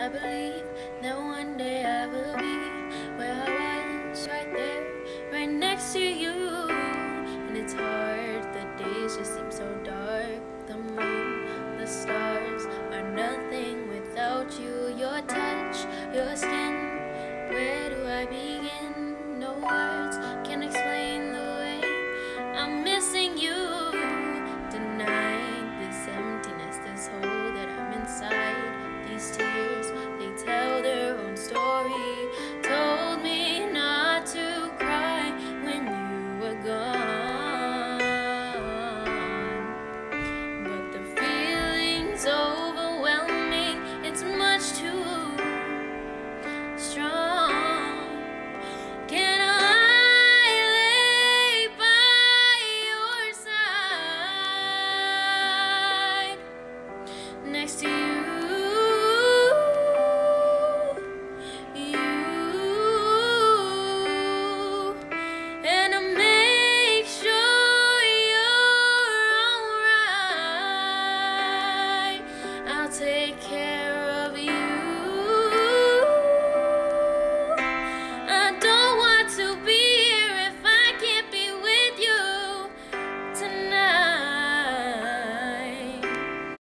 I believe that one day I will be where I was, right there, right next to you. And it's hard, the days just seem so dark. The moon, the stars are nothing without you. Your touch, your skin, where do I begin? No words can explain the way I'm missing you. Tonight, this emptiness, this hole that I'm inside, these tears, they tell their own story. Told me not to cry when you were gone, but the feeling's overwhelming, it's much too strong. Can I lay by your side, next to you, and to make sure you're alright? I'll take care